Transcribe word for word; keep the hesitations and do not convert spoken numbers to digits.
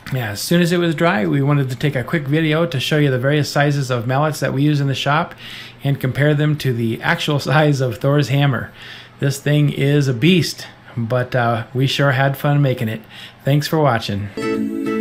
Yeah, as soon as it was dry, we wanted to take a quick video to show you the various sizes of mallets that we use in the shop and compare them to the actual size of Thor's hammer. This thing is a beast, but uh, we sure had fun making it. Thanks for watching.